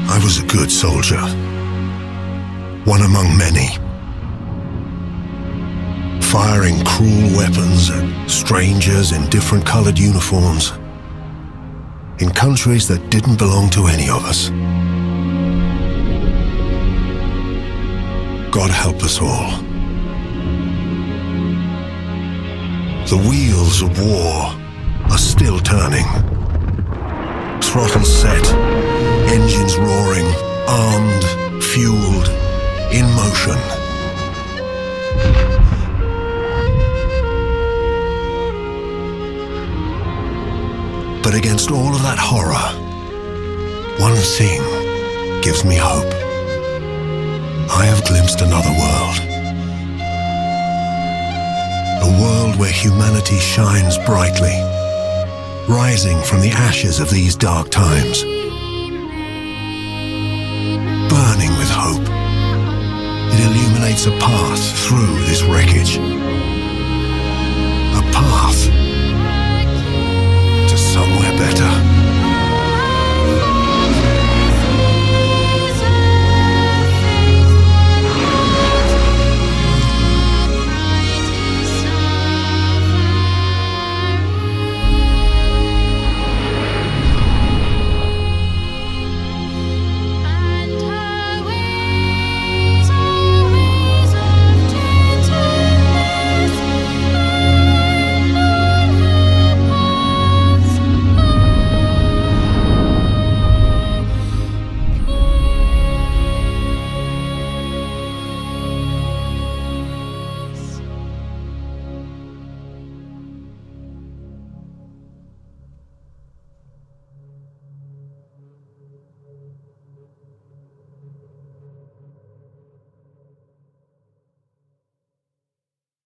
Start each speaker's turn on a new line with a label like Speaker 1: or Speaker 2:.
Speaker 1: I was a good soldier, one among many, firing cruel weapons at strangers in different colored uniforms, in countries that didn't belong to any of us. God help us all. The wheels of war are still turning. Throttles set, engines roaring, armed, fueled, in motion. But against all of that horror, one thing gives me hope. I have glimpsed another world. A world where humanity shines brightly, rising from the ashes of these dark times, burning with hope. It illuminates a path through this wreckage, a path